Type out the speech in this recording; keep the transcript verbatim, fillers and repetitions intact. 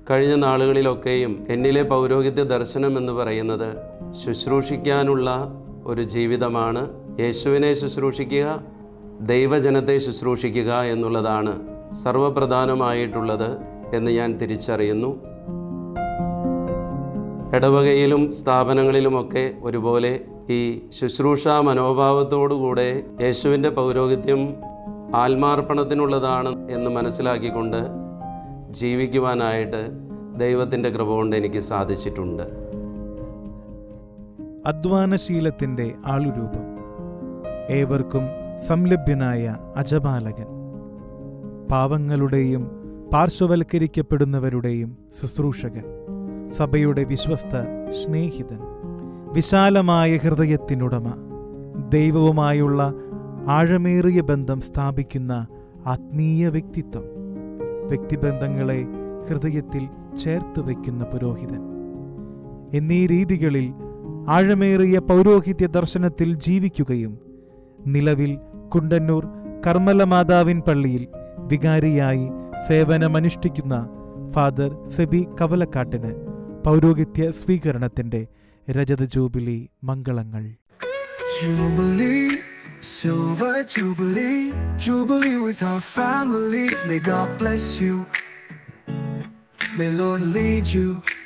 കഴിഞ്ഞ നാളുകളിലൊക്കെയും എന്നിലെ പൗരോഹിത്യ ദർശനം എന്ന് പറയുന്നത് ശുശ്രൂഷിക്കാനുള്ള ഒരു ജീവിതമാണ്. യേശുവിനെ ശുശ്രൂഷിക്കുക, ദൈവജനത്തെ ശുശ്രൂഷിക്കുക എന്നുള്ളതാണ് സർവപ്രധാനമായിട്ടുള്ളത് എന്ന് ഞാൻ തിരിച്ചറിയുന്നു. ഇടവകയിലും സ്ഥാപനങ്ങളിലുമൊക്കെ ഒരുപോലെ ഈ ശുശ്രൂഷാ മനോഭാവത്തോടുകൂടെ യേശുവിൻ്റെ പൗരോഹിത്യം ആത്മാർപ്പണത്തിനുള്ളതാണ് എന്ന് മനസ്സിലാക്കിക്കൊണ്ട് ജീവിക്കുവാനായിട്ട് ദൈവത്തിൻ്റെ കൃപ കൊണ്ട് എനിക്ക് സാധിച്ചിട്ടുണ്ട്. അധ്വാനശീലത്തിൻ്റെ ആളുരൂപം, ഏവർക്കും സംലഭ്യനായ അജപാലകൻ, പാവങ്ങളുടെയും പാർശ്വവൽക്കരിക്കപ്പെടുന്നവരുടെയും ശുശ്രൂഷകൻ, സഭയുടെ വിശ്വസ്ത സ്നേഹിതൻ, വിശാലമായ ഹൃദയത്തിനുടമ, ദൈവവുമായുള്ള ആഴമേറിയ ബന്ധം സ്ഥാപിക്കുന്ന ആത്മീയ വ്യക്തിത്വം, വ്യക്തിബന്ധങ്ങളെ ഹൃദയത്തിൽ ചേർത്ത് വയ്ക്കുന്ന പുരോഹിതൻ എന്നീ രീതികളിൽ ആഴമേറിയ പൗരോഹിത്യ ദർശനത്തിൽ ജീവിക്കുകയും നിലവിൽ കുണ്ടന്നൂർ കർമ്മലമാതാവിൻ പള്ളിയിൽ വികാരിയായി സേവനമനുഷ്ഠിക്കുന്ന ഫാദർ സെബി കവലക്കാട്ടിന് പൗരോഹിത്യ സ്വീകരണത്തിന്റെ രജത ജൂബിലി മംഗളങ്ങൾ. Jubilee, silver jubilee, jubilee with our family. May God bless you, may Lord lead you.